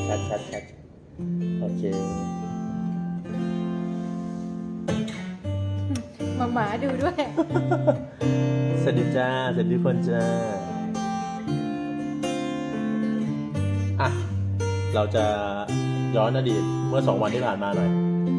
แชทโอเคหมาดูด้วยสวัสดีจ้าสวัสดีคนจ้าอ่ะเราจะย้อนอดีตเมื่อ2 วันที่ผ่านมาหน่อย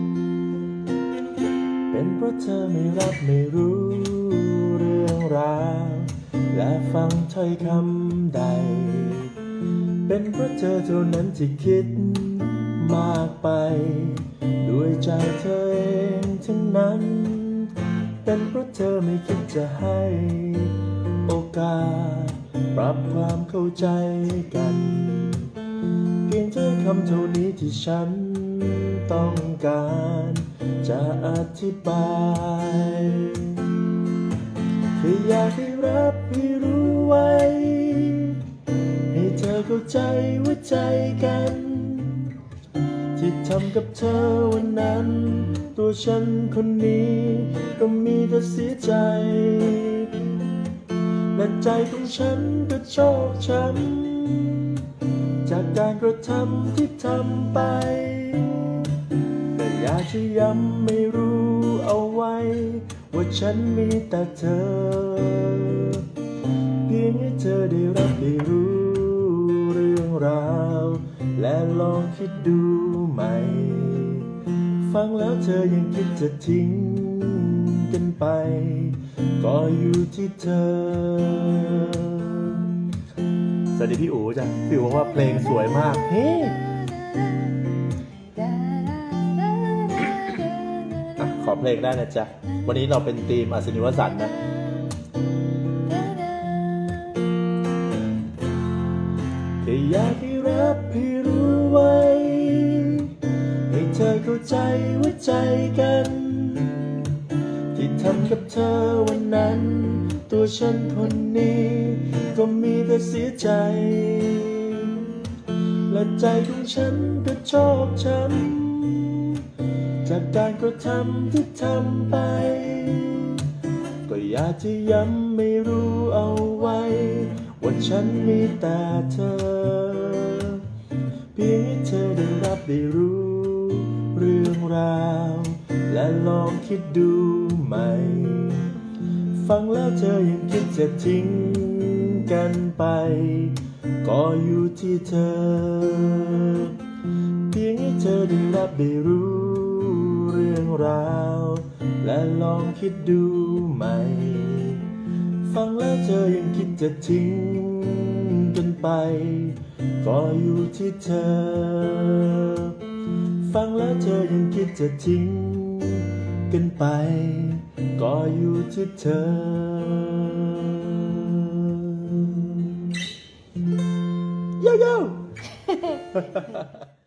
เป็นเพราะเธอไม่รับไม่รู้เรื่องราวและฟังถ้อยคำใดเป็นเพราะเธอเท่านั้นที่คิดมากไปด้วยใจเธอเองทั้งนั้นเป็นเพราะเธอไม่คิดจะให้โอกาสปรับความเข้าใจกันเพียงถ้อยคำเท่านี้ที่ฉันต้องการจะอธิบายแค่อยากให้รับให้รู้ไว้ให้เธอเข้าใจว่าใจกันที่ทำกับเธอวันนั้นตัวฉันคนนี้ก็มีแต่เสียใจและใจของฉันก็โชคช้ำจากการกระทำที่ทำไปแต่อยากจะย้ำไม่รู้เอาไว้ว่าฉันมีแต่เธอเพียงให้เธอได้รับได้รู้เรื่องราวและลองคิดดูใหม่ฟังแล้วเธอยังคิดจะทิ้งกันไปก็อยู่ที่เธอสวัสดีพี่อู๋จ้ะพี่อู๋บอกว่าเพลงสวยมากเฮ้ขอเพลงได้นะจ๊ะวันนี้เราเป็นทีมอัศนีวสันต์นะแค่อยากให้รับให้รู้ไว้ให้เธอเข้าใจว่าใจกันที่ทำกับเธอวันนั้นตัวฉันคนนี้ก็มีแต่เสียใจและใจของฉันก็โชคช้ำจากการกระทำที่ทำไปก็อยากจะย้ำไม่รู้เอาไว้ว่าฉันมีแต่เธอเพียงให้เธอได้รับได้รู้เรื่องราวและลองคิดดูใหม่ฟังแล้วเธอยังคิดจะทิ้งกันไปก็อยู่ที่เธอเพียงให้เธอได้รับได้รู้เรื่องราวและลองคิดดูใหม่ฟังแล้วเธอยังคิดจะทิ้งกันไปก็อยู่ที่เธอฟังแล้วเธอยังคิดจะทิ้งกันไปก็อยู่ที่เธอโยโย่